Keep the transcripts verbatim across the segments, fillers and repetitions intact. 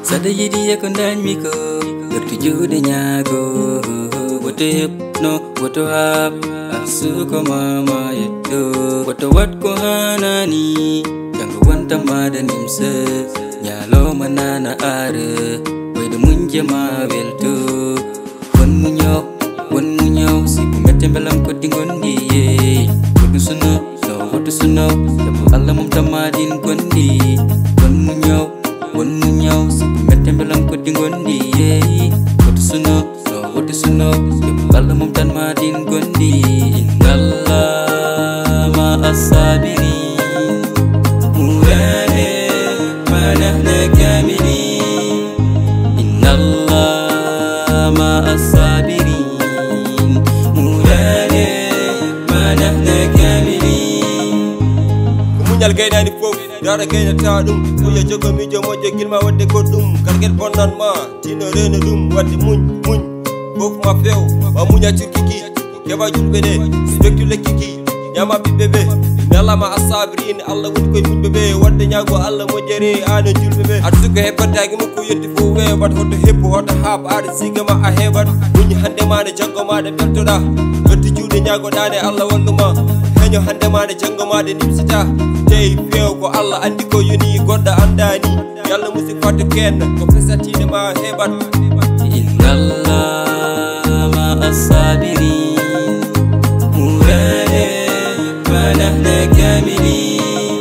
Sada yidi yakundan miko Gertujude nyago What hip no what hap Asuko mama yedo What what ko hanani Jango wanta madan imse Nyalo manana are Wede munje ma belto Wan munyo Wan munyo Siku metembelam ko dingondi ye Wadu suno No wadu suno Yabu Allah mumtamadin kondi Wan munyo Wan munyo Siku metembelam ko dingondi ye Wadu suno No wadu suno Yabu Allah mumtamadin kondi Innallah ma'as-sabirin Murane manahna kamilin Innallah ma'as-sabirin Murane manahna kamilin Mugnal gaynani fof dara gaynata ɗum muya jogo mijo moƴƴo gilma wadde goɗɗum karguel bonnan ma tino rena ɗum wadde muñ muñ fof ma few ma muña curkiki keɓa julɓe ɗe spektu lekkiki ñama ɓiɓɓe ɓe nalama as-sabirin Allah woni koye muñɓe ɓe wadde ñaago Allah moƴƴere ano julɓe ɓe aɗa suka heɓɓantaki mukko yetti fof weeɓat hoto heppu hoto haab aɗa sigama a heɓat muñ hande maɗe janggo maɗe beltoɗa wetti juuɗe ñaagoɗane Allah walluma heño hande maɗe janggo maɗe nimsita teyi few ko Allah andi ko yoni goɗɗo andani yalla musi fato kenna ko fesatine ma heɓat Innallah ma'as-sabirin Murane manahna kamilin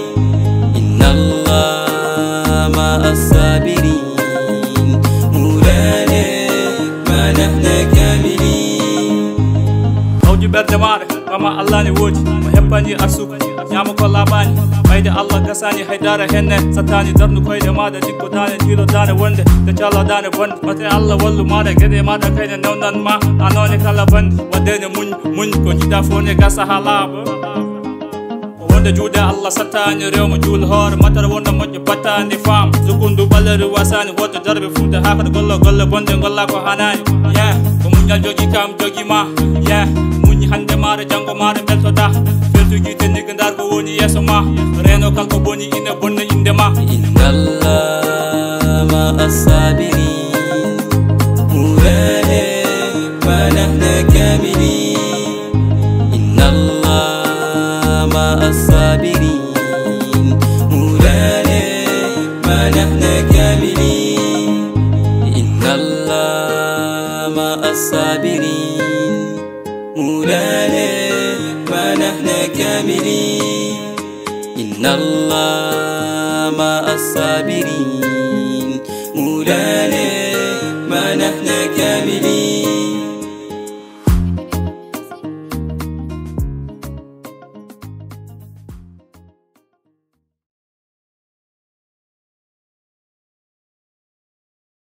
Innallah ma'as-sabirin Murane manahna kamilin L J B jamare kama Allah ne wodi mo heppani arsuku nyama ko labani bayde Allah gasani haydara henne satani darnu koyde mada dikko dane tilo dane wonde de chala dane bonde mate Allah wallu mada gede mada kayne nawnan ma anone kala bande wadene muñ muñ ko jida fone gasa halaba wonde juude Allah satani rewmo juul hoore matar wonde moƴƴo battandi fam zukundu balere wasani woto darbe funde hakata gollo golle bonde golla ko hanani yeah ko muñal jogi kam jogi ma yeah muñ hande mare jango mare beltoda feltugi tenniga ndar ko woni yeso ma reno kalko boni ina bonna inde ma Innallah ma'as-sabirin Murane manahna kamilin Innallah ma'as-sabirin Murane manahna kamilin Innallah ma'as-sabirin Murane manahna kamilin Innallah ma'as-sabirin Murane manahna kamilin